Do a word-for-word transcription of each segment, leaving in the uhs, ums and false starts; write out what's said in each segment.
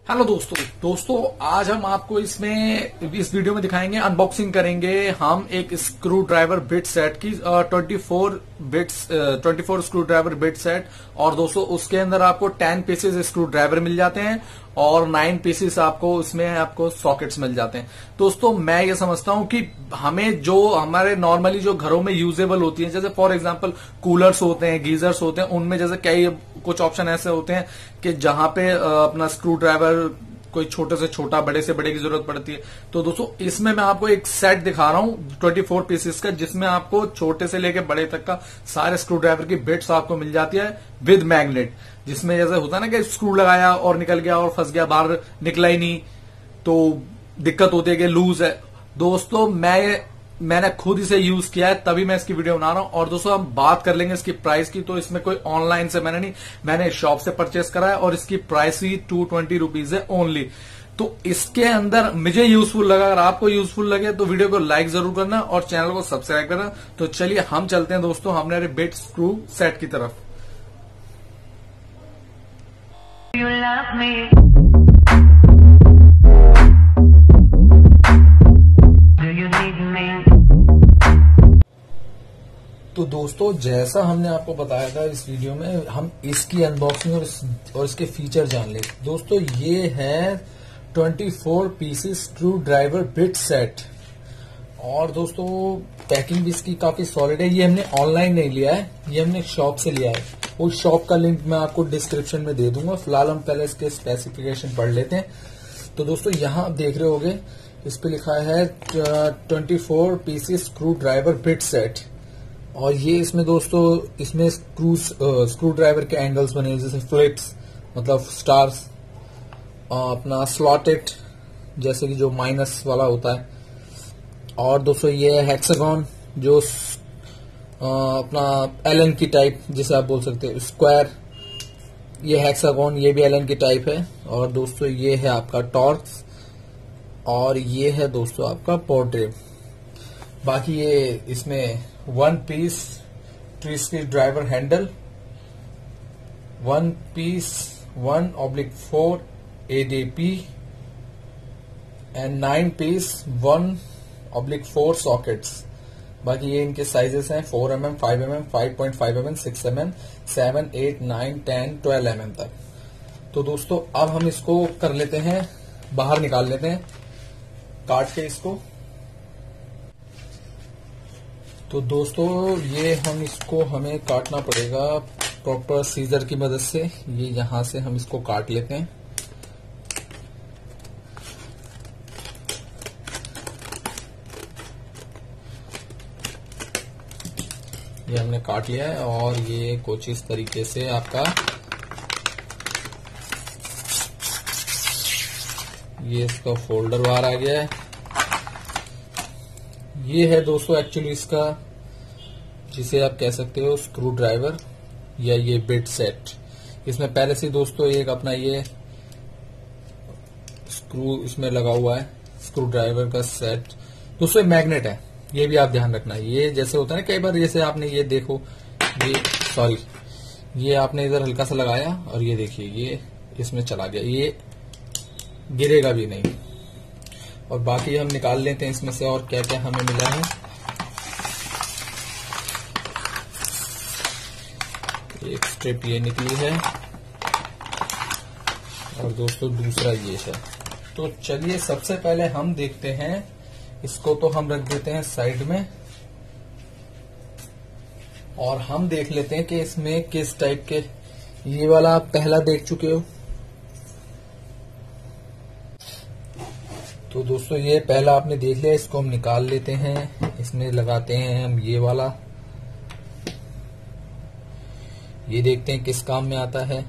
Hello दोस्तों दोस्तों आज हम आपको इसमें इस वीडियो में दिखाएंगे, अनबॉक्सिंग करेंगे हम एक स्क्रू ड्राइवर बिट सेट की twenty four bits twenty four screwdriver bit set. और दोस्तों उसके अंदर आपको टेन पीसेस स्क्रू ड्राइवर मिल जाते हैं और नाइन पीसेस आपको उसमें आपको सॉकेट्स मिल जाते हैं। दोस्तों मैं ये समझता हूं कि हमें जो हमारे नॉर्मली जो घरों में यूजेबल होती है, जैसे फॉर एग्जांपल कूलर्स होते हैं, गीजर्स होते हैं, उनमें जैसे कई कुछ ऑप्शन ऐसे होते हैं कि जहां पे अपना स्क्रू ड्राइवर कोई छोटे से छोटा, बड़े से बड़े की जरूरत पड़ती है। तो दोस्तों इसमें मैं आपको एक सेट दिखा रहा हूं ट्वेंटी फोर पीसेस का, जिसमें आपको छोटे से लेके बड़े तक का सारे स्क्रू ड्राइवर की बिट्स आपको मिल जाती है विद मैग्नेट। जिसमें जैसे होता है ना कि स्क्रू लगाया और निकल गया और फंस गया, बाहर निकला ही नहीं, तो दिक्कत होती है कि लूज है। दोस्तों मैं मैंने खुद इसे यूज किया है, तभी मैं इसकी वीडियो बना रहा हूं। और दोस्तों हम बात कर लेंगे इसकी प्राइस की। तो इसमें कोई ऑनलाइन से मैंने नहीं, मैंने शॉप से परचेस करा है और इसकी प्राइस ही टू ट्वेंटी रुपीज है ओनली। तो इसके अंदर मुझे यूजफुल लगा, अगर आपको यूजफुल लगे तो वीडियो को लाइक जरूर करना और चैनल को सब्सक्राइब करना। तो चलिए हम चलते हैं दोस्तों हमारे बिट स्क्रू सेट की तरफ। You love me. Do you need me? तो दोस्तों जैसा हमने आपको बताया था इस वीडियो में, हम इसकी अनबॉक्सिंग और, इस, और इसके फीचर जान ले। दोस्तों ये है twenty four pieces screwdriver bit set. और दोस्तों पैकिंग भी इसकी काफी सॉलिड है। ये हमने ऑनलाइन नहीं लिया है, ये हमने शॉप से लिया है। उस शॉप का लिंक मैं आपको डिस्क्रिप्शन में दे दूंगा। फिलहाल हम पहले इसके स्पेसिफिकेशन पढ़ लेते हैं। तो दोस्तों यहाँ आप देख रहे होंगे इस पे लिखा है twenty four pieces screwdriver bit set. और ये इसमें दोस्तों इसमें स्क्रू स्क्रू ड्राइवर के एंगल्स बने, जैसे फ्लिप्स मतलब स्टार्स, अपना स्लॉटेड जैसे कि जो माइनस वाला होता है। और दोस्तों ये हेक्सागन जो आ, अपना एलन की टाइप जिसे आप बोल सकते हैं, स्क्वायर, ये हेक्सागन, ये भी एलन की टाइप है। और दोस्तों ये है आपका टॉर्क्स और ये है दोस्तों आपका पोर्ट्रेट। बाकी ये इसमें one piece three screwdriver handle, one piece one oblique four ADP and nine piece one oblique four sockets. बाकी ये इनके साइजेस हैं four M M, five M M, five point five M M, six M M, seven, eight, nine, ten, twelve M M तक। तो दोस्तों अब हम इसको कर लेते हैं, बाहर निकाल लेते हैं काट के इसको। तो दोस्तों ये हम इसको हमें काटना पड़ेगा प्रॉपर सीजर की मदद से। ये यहां से हम इसको काट लेते हैं। ये हमने काट लिया है और ये कुछ इस तरीके से आपका ये इसका फोल्डर बाहर आ गया है। ये है दोस्तों एक्चुअली इसका, जिसे आप कह सकते हो स्क्रू ड्राइवर या ये बिट सेट। इसमें पहले से दोस्तों एक अपना ये स्क्रू इसमें लगा हुआ है, स्क्रू ड्राइवर का सेट। दोस्तों मैग्नेट है, ये भी आप ध्यान रखना। ये जैसे होता है ना कई बार, जैसे आपने ये देखो, ये सॉरी ये आपने इधर हल्का सा लगाया और ये देखिए ये इसमें चला गया, ये गिरेगा भी नहीं। और बाकी हम निकाल लेते हैं इसमें से और क्या क्या हमें मिला है। एक स्ट्रिप ये निकली है और दोस्तों दूसरा ये है। तो चलिए सबसे पहले हम देखते हैं इसको। तो हम रख देते हैं साइड में और हम देख लेते हैं कि इसमें किस टाइप के, ये वाला आप पहला देख चुके हो। तो दोस्तों ये पहला आपने देख लिया, इसको हम निकाल लेते हैं। इसमें लगाते हैं हम ये वाला, ये देखते हैं किस काम में आता है।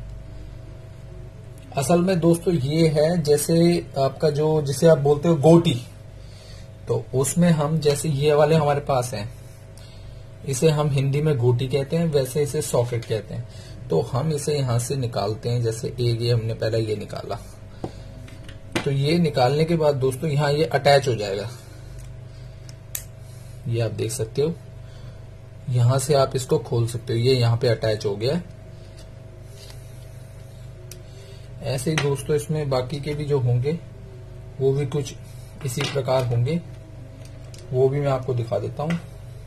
असल में दोस्तों ये है जैसे आपका जो जिसे आप बोलते हो गोटी, तो उसमें हम जैसे ये वाले हमारे पास हैं, इसे हम हिंदी में गोटी कहते हैं, वैसे इसे सॉकेट कहते हैं। तो हम इसे यहां से निकालते हैं। जैसे एक ये हमने पहले ये निकाला, तो ये निकालने के बाद दोस्तों यहां ये अटैच हो जाएगा। ये आप देख सकते हो, यहां से आप इसको खोल सकते हो। ये यहां पे अटैच हो गया है। ऐसे ही दोस्तों इसमें बाकी के भी जो होंगे वो भी कुछ इसी प्रकार होंगे, वो भी मैं आपको दिखा देता हूं।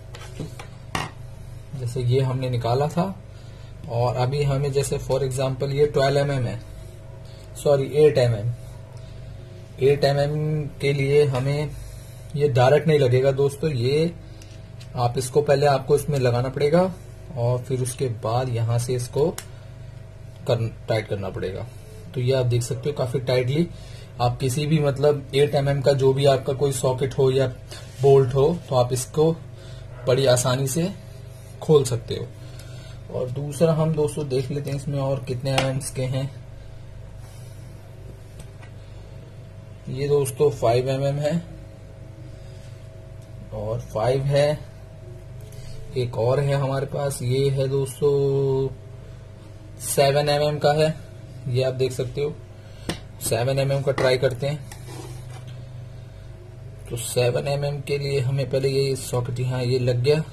जैसे ये हमने निकाला था, और अभी हमें जैसे फॉर एग्जांपल ये ट्वेल्व एम एम है, sorry eight M M eight M M के लिए हमें ये डायरेक्ट नहीं लगेगा दोस्तों। ये आप इसको पहले आपको इसमें लगाना पड़ेगा और फिर उसके बाद यहां से इसको कर, टाइट करना पड़ेगा। तो ये आप देख सकते हो काफी टाइटली। आप किसी भी मतलब एट एम एम का जो भी आपका कोई सॉकेट हो या बोल्ट हो तो आप इसको बड़ी आसानी से खोल सकते हो। और दूसरा हम दोस्तों देख लेते हैं इसमें और कितने एम एम के हैं। ये दोस्तों फाइव एम एम है, और फाइव है। एक और है हमारे पास, ये है दोस्तों सेवन एम एम का है। ये आप देख सकते हो, सेवन एम एम का ट्राई करते हैं। तो सेवन एम एम के लिए हमें पहले ये सॉकेट यहां ये लग गया,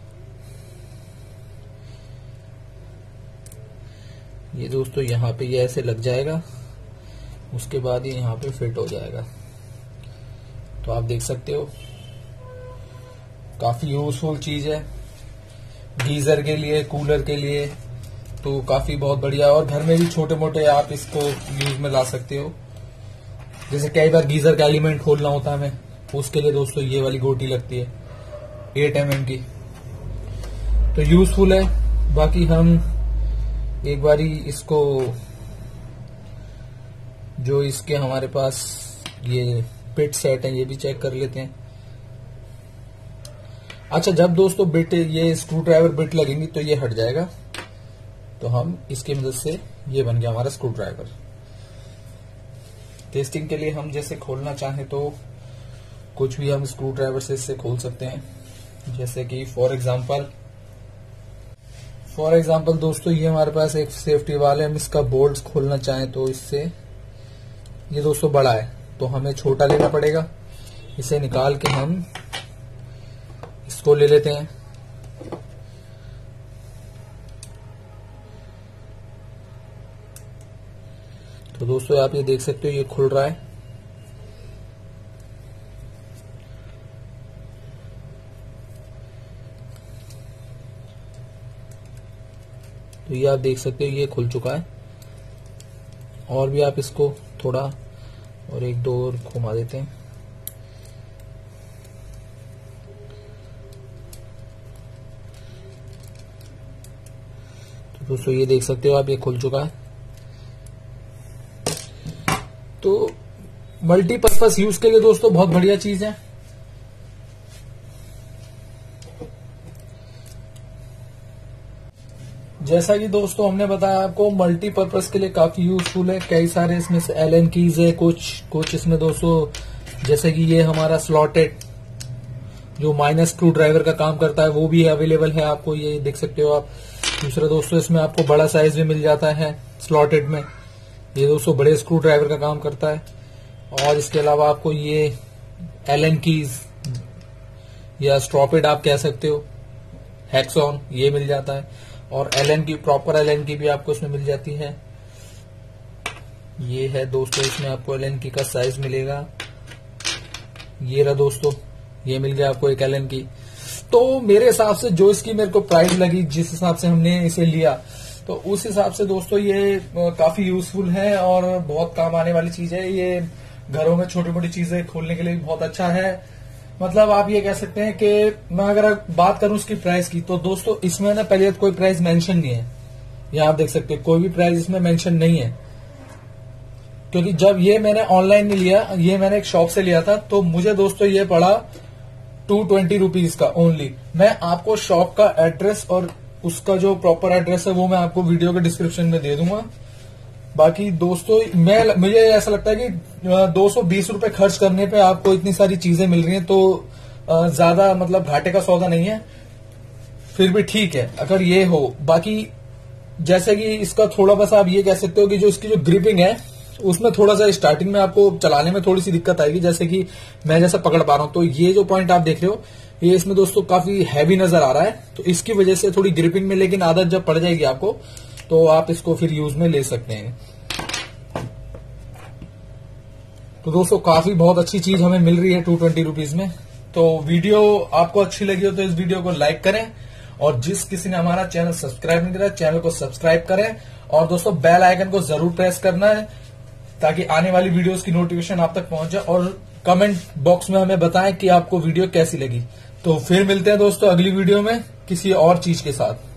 ये दोस्तों यहां पे ये ऐसे लग जाएगा, उसके बाद ये यहां पे फिट हो जाएगा। तो आप देख सकते हो काफी यूजफुल चीज है गीजर के लिए, कूलर के लिए, तो काफी बहुत बढ़िया। और घर में भी छोटे मोटे आप इसको यूज में ला सकते हो। जैसे कई बार गीजर का एलिमेंट खोलना होता है हमें, उसके लिए दोस्तों ये वाली गोटी लगती है एट एम एम की, तो यूजफुल है। बाकी हम एक बारी इसको जो इसके हमारे पास ये बिट सेट है ये भी चेक कर लेते हैं। अच्छा, जब दोस्तों बिट ये स्क्रू ड्राइवर बिट लगेंगी तो ये हट जाएगा, तो हम इसकी मदद से ये बन गया हमारा स्क्रू ड्राइवर। टेस्टिंग के लिए हम जैसे खोलना चाहें तो कुछ भी हम स्क्रू ड्राइवर से इससे खोल सकते हैं। जैसे कि फॉर एग्जांपल फॉर एग्जांपल दोस्तों ये हमारे पास एक सेफ्टी वाले, हम इसका बोल्ट खोलना चाहें तो इससे ये दोस्तों बड़ा है तो हमें छोटा लेना पड़ेगा। इसे निकाल के हम इसको ले लेते हैं। तो दोस्तों आप ये देख सकते हो ये खुल रहा है। तो ये आप देख सकते हो ये खुल चुका है। और भी आप इसको थोड़ा और एक दो और घुमा देते हैं। तो दोस्तों ये देख सकते हो आप ये खुल चुका है। तो मल्टीपर्पज यूज के लिए दोस्तों बहुत बढ़िया चीज है। जैसा कि दोस्तों हमने बताया आपको मल्टीपर्पज के लिए काफी यूजफुल है। कई सारे इसमें से एलन कीज है, कुछ कुछ इसमें दोस्तों जैसे कि ये हमारा स्लॉटेड जो माइनस स्क्रू ड्राइवर का काम करता है वो भी अवेलेबल है आपको, ये देख सकते हो आप। दूसरा दोस्तों इसमें आपको बड़ा साइज भी मिल जाता है स्लॉटेड में, ये दोस्तों बड़े स्क्रू ड्राइवर का काम करता है। और इसके अलावा आपको ये एलन कीज या स्ट्रॉपेड आप कह सकते हो, हैक्सॉन ये मिल जाता है। और एलन की प्रॉपर एलन की भी आपको इसमें मिल जाती है। ये है दोस्तों इसमें आपको एलन की का साइज मिलेगा। ये रहा दोस्तों, ये मिल गया आपको एक एलन की। तो मेरे हिसाब से जो इसकी मेरे को प्राइस लगी, जिस हिसाब से हमने इसे लिया, तो उस हिसाब से दोस्तों ये काफी यूजफुल है और बहुत काम आने वाली चीज है। ये घरों में छोटी मोटी चीजें खोलने के लिए भी बहुत अच्छा है। मतलब आप ये कह सकते हैं कि मैं अगर बात करूं इसकी प्राइस की, तो दोस्तों इसमें ना पहले कोई प्राइस मेंशन नहीं है। यहाँ आप देख सकते हैं कोई भी प्राइस इसमें मेंशन नहीं है, क्योंकि जब ये मैंने ऑनलाइन नहीं लिया, ये मैंने एक शॉप से लिया था, तो मुझे दोस्तों ये पड़ा टू ट्वेंटी रुपीज का ओनली। मैं आपको शॉप का एड्रेस और उसका जो प्रॉपर एड्रेस है वो मैं आपको वीडियो के डिस्क्रिप्शन में दे दूंगा। बाकी दोस्तों मैं मुझे ऐसा लगता है कि दो सौ बीस रुपए खर्च करने पे आपको इतनी सारी चीजें मिल रही हैं, तो ज्यादा मतलब घाटे का सौदा नहीं है। फिर भी ठीक है अगर ये हो। बाकी जैसे कि इसका थोड़ा बस आप ये कह सकते हो कि जो इसकी जो ग्रिपिंग है उसमें थोड़ा सा स्टार्टिंग में आपको चलाने में थोड़ी सी दिक्कत आएगी। जैसे कि मैं जैसा पकड़ पा रहा हूं, तो ये जो पॉइंट आप देख रहे हो ये इसमें दोस्तों काफी हैवी नजर आ रहा है, तो इसकी वजह से थोड़ी ग्रिपिंग में, लेकिन आदत जब पड़ जाएगी आपको तो आप इसको फिर यूज में ले सकते हैं। तो दोस्तों काफी बहुत अच्छी चीज हमें मिल रही है टू ट्वेंटी रुपीज में। तो वीडियो आपको अच्छी लगी हो तो इस वीडियो को लाइक करें, और जिस किसी ने हमारा चैनल सब्सक्राइब नहीं करा चैनल को सब्सक्राइब करें, और दोस्तों बेल आइकन को जरूर प्रेस करना है ताकि आने वाली वीडियोस की नोटिफिकेशन आप तक पहुंचे, और कमेंट बॉक्स में हमें बताएं कि आपको वीडियो कैसी लगी। तो फिर मिलते हैं दोस्तों अगली वीडियो में किसी और चीज के साथ।